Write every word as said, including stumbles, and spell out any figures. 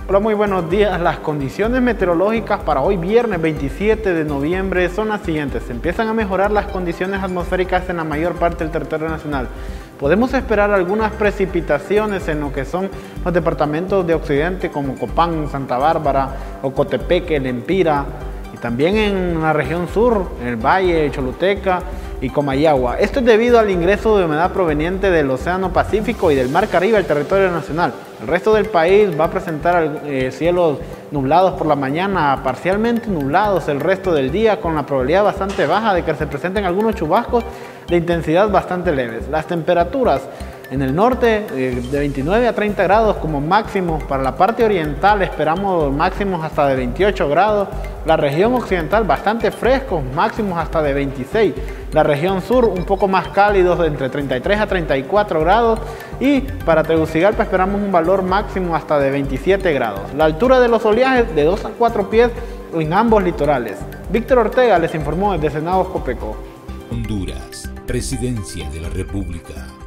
Hola, muy buenos días. Las condiciones meteorológicas para hoy viernes veintisiete de noviembre son las siguientes. Se empiezan a mejorar las condiciones atmosféricas en la mayor parte del territorio nacional. Podemos esperar algunas precipitaciones en lo que son los departamentos de occidente como Copán, Santa Bárbara, Ocotepeque, Lempira, y también en la región sur, el Valle, Choluteca y Comayagua. Esto es debido al ingreso de humedad proveniente del Océano Pacífico y del Mar Caribe al territorio nacional. El resto del país va a presentar eh, cielos nublados por la mañana, parcialmente nublados el resto del día, con la probabilidad bastante baja de que se presenten algunos chubascos de intensidad bastante leves. Las temperaturas en el norte eh, de veintinueve a treinta grados como máximo. Para la parte oriental esperamos máximos hasta de veintiocho grados. La región occidental bastante frescos, máximos hasta de veintiséis. La región sur un poco más cálidos, de entre treinta y tres a treinta y cuatro grados. Y para Tegucigalpa esperamos un valor máximo hasta de veintisiete grados. La altura de los oleajes de dos a cuatro pies en ambos litorales. Víctor Ortega les informó desde Senado Copeco. Honduras, Presidencia de la República.